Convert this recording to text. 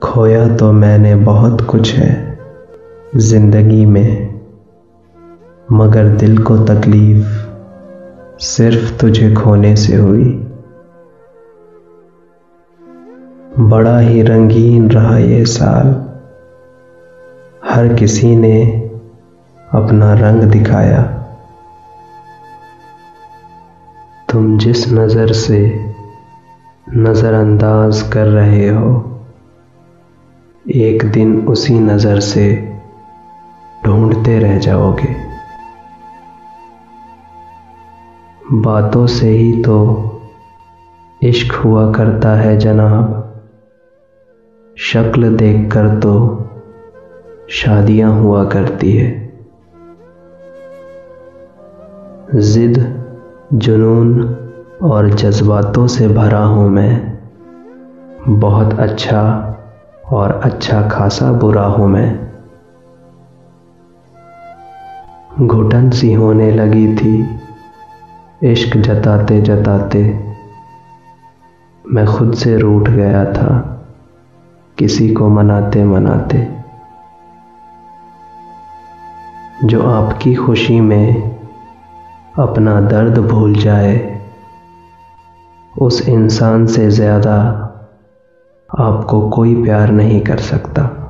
खोया तो मैंने बहुत कुछ है जिंदगी में, मगर दिल को तकलीफ सिर्फ तुझे खोने से हुई। बड़ा ही रंगीन रहा ये साल, हर किसी ने अपना रंग दिखाया। तुम जिस नजर से नजरअंदाज कर रहे हो, एक दिन उसी नजर से ढूंढते रह जाओगे। बातों से ही तो इश्क हुआ करता है जनाब, शक्ल देखकर तो शादियां हुआ करती है। जिद, जुनून और जज्बातों से भरा हूं मैं, बहुत अच्छा और अच्छा खासा बुरा हूं मैं। घुटन सी होने लगी थी इश्क जताते जताते, मैं खुद से रूठ गया था किसी को मनाते मनाते। जो आपकी खुशी में अपना दर्द भूल जाए, उस इंसान से ज़्यादा आपको कोई प्यार नहीं कर सकता।